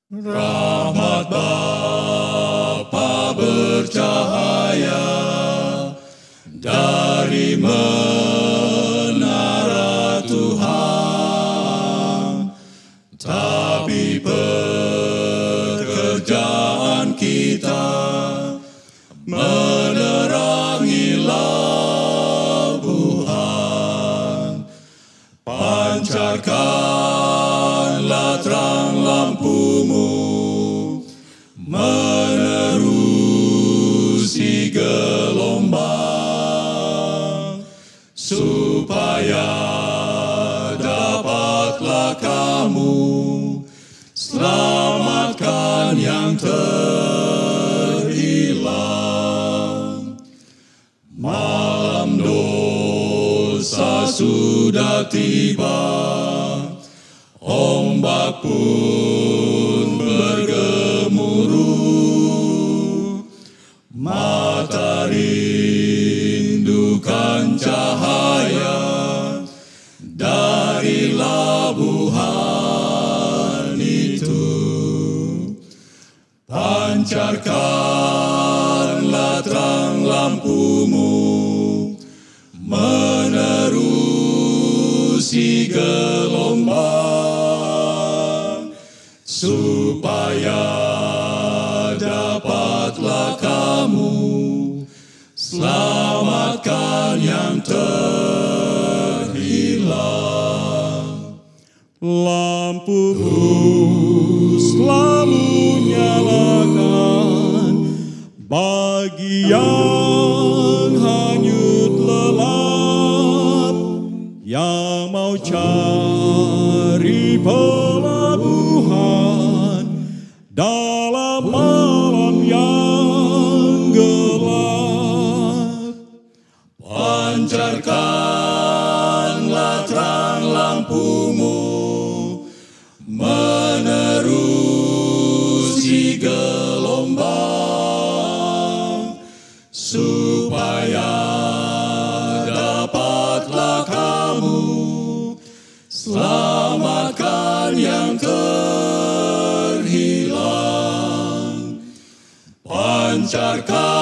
Rahmat Bapa bercahaya dari menara Tuhan, tapi pekerjaan kita menerangi labuhan. Pancarkanlah terang lampumu menerusi gelombang, supaya dapatlah kamu selamatkan yang terhilang. Malam dosa sudah tiba, ombak pun bergemuruh, mata rindukan cahaya dari labuhan itu. Pancarkanlah terang lampumu menerusi gelombang, supaya dapatlah kamu selamatkan yang terhilang. Lampumu selalu nyalakan bagi yang hanyut lelap, yang mau cari pelabuhan dalam malam yang gelap. Pancarkanlah terang lampumu menerusi gelombang, supaya dapatlah kamu selamatkan yang terhilang. Pancarkan